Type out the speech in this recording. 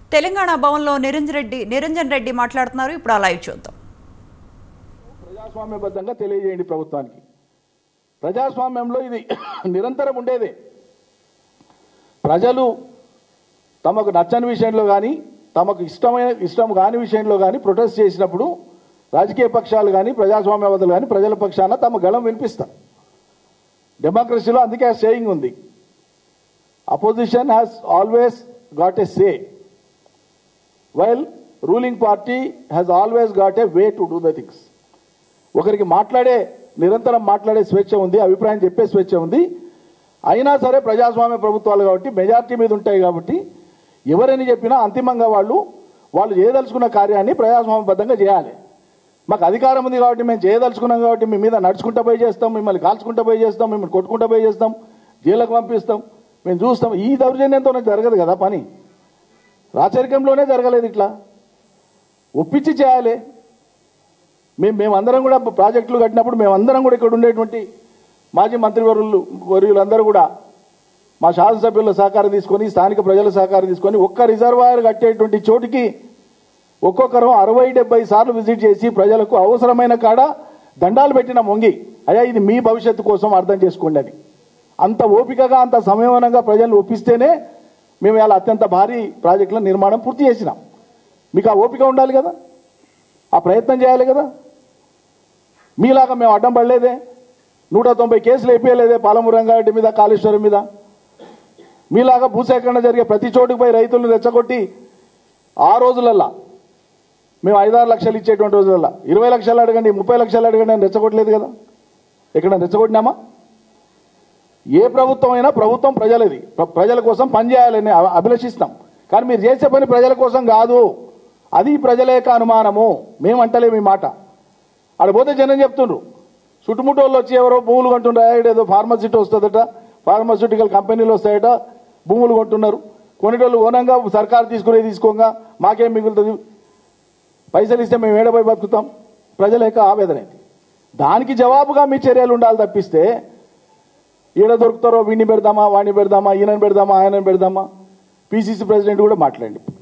తెలంగాణ భవన్లో నిరంజన్ రెడ్డి మాట్లాడుతున్నారు. ఇప్పుడు ఆ లైవ్ చూద్దాం. ప్రజాస్వామ్యబద్ధంగా తెలియజేయండి ప్రభుత్వానికి. ప్రజాస్వామ్యంలో ఇది నిరంతరం ఉండేదే. ప్రజలు తమకు నచ్చని విషయంలో కానీ తమకు ఇష్టం కాని విషయంలో కానీ ప్రొటెస్ట్ చేసినప్పుడు రాజకీయ పక్షాలు కానీ ప్రజాస్వామ్యవాదులు కానీ ప్రజల పక్షాన తమ గళం వినిపిస్తారు. డెమోక్రసీలో అందుకే ఆ సేయింగ్ ఉంది, opposition has always got a say while ruling party has always got a way to do the things. ఒకరికి నిరంతరం మాట్లాడే స్వేచ్ఛ ఉంది, అభిప్రాయం చెప్పే స్వేచ్ఛ ఉంది. అయినా సరే ప్రజాస్వామ్య ప్రభుత్వాలు కాబట్టి మెజార్టీ మీద ఉంటాయి కాబట్టి ఎవరని చెప్పినా అంతిమంగా వాళ్ళు చేయదలుచుకున్న కార్యాన్ని ప్రజాస్వామ్యబద్ధంగా చేయాలి. మాకు అధికారం ఉంది కాబట్టి మేము చేయదలుచుకున్నాం కాబట్టి మీ మీద నడుచుకుంటూ పోయి చేస్తాం, మిమ్మల్ని కాల్చుకుంటూ పోయి చేస్తాం, మిమ్మల్ని కొట్టుకుంటూ పోయి చేస్తాం, జైలుకు పంపిస్తాం, మేము చూస్తాం. ఈ దౌర్జన్యంతో జరగదు కదా పని. రాచరికంలోనే జరగలేదు. ఇట్లా ఒప్పించి చేయాలి. మేమందరం కూడా ప్రాజెక్టులు కట్టినప్పుడు మేమందరం కూడా ఇక్కడ ఉండేటువంటి మాజీ మంత్రివర్యులందరూ కూడా మా శాసనసభ్యుల సహకారం తీసుకొని స్థానిక ప్రజల సహకారం తీసుకొని ఒక్క రిజర్వాయర్ కట్టేటువంటి చోటికి ఒక్కొక్కరు 60-70 సార్లు విజిట్ చేసి ప్రజలకు అవసరమైన కాడ దండాలు పెట్టిన మొంగి అయ్యా ఇది మీ భవిష్యత్తు కోసం అర్థం చేసుకోండి అని. అంత ఓపికగా అంత సంయమనంగా ప్రజలను ఒప్పిస్తేనే మేము ఇలా అత్యంత భారీ ప్రాజెక్టుల నిర్మాణం పూర్తి చేసినాం. మీకు ఆ ఓపిక ఉండాలి కదా, ఆ ప్రయత్నం చేయాలి కదా. మీలాగా మేము అడ్డం పడలేదే, 190 కేసులు అయిపోయలేదే పాలమూరు రంగారెడ్డి మీద, కాళేశ్వరం మీద. మీలాగా భూసేకరణ జరిగే ప్రతి చోటుకు పోయి రైతులను రెచ్చగొట్టి ఆ రోజులల్లా మేము 5-6 లక్షలు ఇచ్చేటువంటి రోజులల్లా 20 లక్షలు అడగండి, 30 లక్షలు అడగండి అని రెచ్చగొట్టలేదు కదా. ఎక్కడ రెచ్చగొట్టినామా? ఏ ప్రభుత్వం అయినా ప్రభుత్వం ప్రజలది, ప్రజల కోసం పనిచేయాలని అభిలషిస్తాం. కానీ మీరు చేసే పని ప్రజల కోసం కాదు, అది ప్రజల యొక్క అనుమానము. మేమంటలే మీ మాట. ఆడపోతే జనం చెప్తుండ్రు, చుట్టుముట్టు వాళ్ళు వచ్చి ఎవరో భూములు కొంటున్నారు, ఏదో ఫార్మసిటీ వస్తుందట, ఫార్మాస్యూటికల్ కంపెనీలు వస్తాయట, భూములు కొంటున్నారు. కొనేటోళ్ళు ఓనంగా సర్కారు తీసుకోగా మాకేం మిగులుతుంది, పైసలు ఇస్తే మేము ఏడపై బతుకుతాం. ప్రజల యొక్క ఆవేదన. దానికి జవాబుగా మీ చర్యలు ఉండాలి తప్పిస్తే ఈడ దొరుకుతారో వీడిని పెడదామా, వాడిని పెడదామా, ఈయనని పెడదామా, ఆయనని పెడదామా. పిసిసి ప్రెసిడెంట్ కూడా మాట్లాడండి.